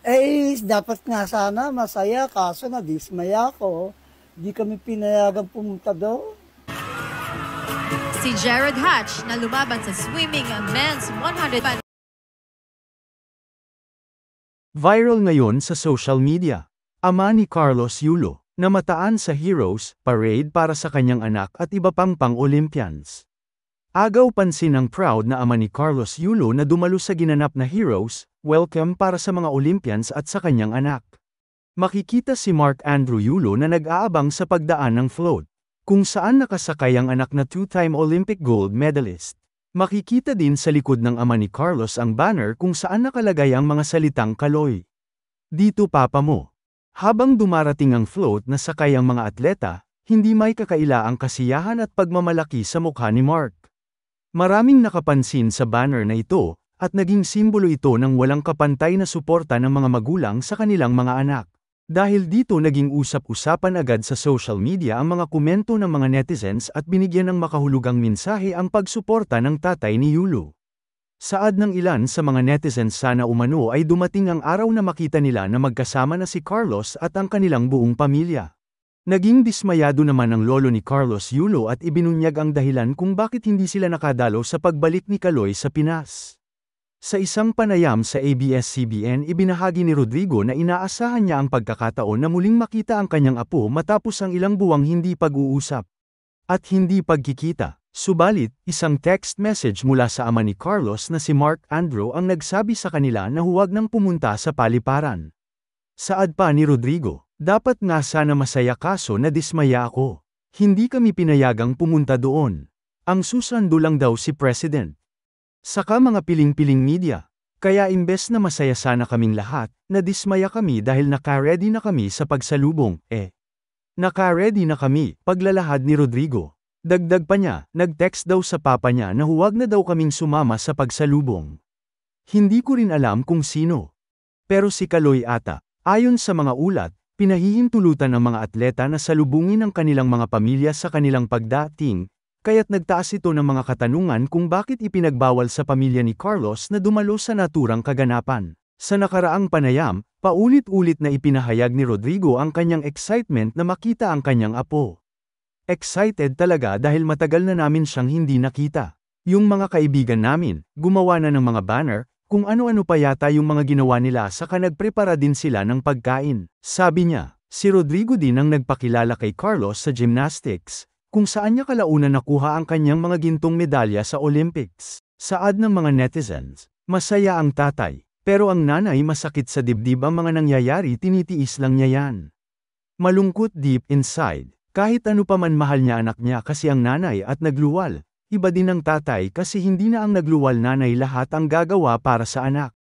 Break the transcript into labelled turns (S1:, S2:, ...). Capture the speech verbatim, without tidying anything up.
S1: Eh, dapat nga sana masaya kaso nadismaya ako. Di kami pinayagang pumunta doon.
S2: Si Jared Hatch na lumaban sa swimming men's one hundred.
S3: Viral ngayon sa social media. Ama ni Carlos Yulo, namataan sa Heroes Parade para sa kanyang anak at iba pang pang-Olympians. Agaw pansin ng proud na ama ni Carlos Yulo na dumalo sa ginanap na Heroes Welcome para sa mga Olympians at sa kanyang anak. Makikita si Mark Andrew Yulo na nag-aabang sa pagdaan ng float, kung saan nakasakay ang anak na two-time Olympic gold medalist. Makikita din sa likod ng ama ni Carlos ang banner kung saan nakalagay ang mga salitang Kaloy. Dito papa mo. Habang dumarating ang float na sakay ang mga atleta, hindi may kakaila ang kasiyahan at pagmamalaki sa mukha ni Mark. Maraming nakapansin sa banner na ito, at naging simbolo ito ng walang kapantay na suporta ng mga magulang sa kanilang mga anak. Dahil dito naging usap-usapan agad sa social media ang mga komento ng mga netizens at binigyan ng makahulugang mensahe ang pagsuporta ng tatay ni Yulo. Saad ng ilan sa mga netizens sana umano ay dumating ang araw na makita nila na magkasama na si Carlos at ang kanilang buong pamilya. Naging dismayado naman ang lolo ni Carlos Yulo at ibinunyag ang dahilan kung bakit hindi sila nakadalo sa pagbalik ni Kaloy sa Pinas. Sa isang panayam sa A B S C B N ibinahagi ni Rodrigo na inaasahan niya ang pagkakataon na muling makita ang kanyang apo matapos ang ilang buwang hindi pag-uusap at hindi pagkikita. Subalit, isang text message mula sa ama ni Carlos na si Mark Andrew ang nagsabi sa kanila na huwag nang pumunta sa paliparan. Saad pa ni Rodrigo, dapat nga sana masaya kaso nadismaya ako. Hindi kami pinayagang pumunta doon. Ang susando lang daw si President. Saka mga piling-piling media. Kaya imbes na masaya sana kaming lahat, nadismaya kami dahil naka-ready na kami sa pagsalubong, eh. Naka-ready na kami, paglalahad ni Rodrigo. Dagdag pa niya, nag-text daw sa papa niya na huwag na daw kaming sumama sa pagsalubong. Hindi ko rin alam kung sino. Pero si Kaloy ata. Ayon sa mga ulat, pinahihintulutan ng mga atleta na salubungin ang kanilang mga pamilya sa kanilang pagdating, kaya't nagtaas ito ng mga katanungan kung bakit ipinagbawal sa pamilya ni Carlos na dumalo sa naturang kaganapan. Sa nakaraang panayam, paulit-ulit na ipinahayag ni Rodrigo ang kanyang excitement na makita ang kanyang apo. Excited talaga dahil matagal na namin siyang hindi nakita. Yung mga kaibigan namin, gumawa na ng mga banner, kung ano-ano pa yata yung mga ginawa nila saka nagprepara din sila ng pagkain. Sabi niya, si Rodrigo din ang nagpakilala kay Carlos sa gymnastics, kung saan niya kalaunan nakuha ang kanyang mga gintong medalya sa Olympics. Saad ng mga netizens, masaya ang tatay, pero ang nanay masakit sa dibdib ang mga nangyayari tinitiis lang niya yan. Malungkot deep inside. Kahit ano pa man mahal niya anak niya kasi ang nanay at nagluwal, iba din ang tatay kasi hindi na ang nagluwal nanay lahat ang gagawa para sa anak.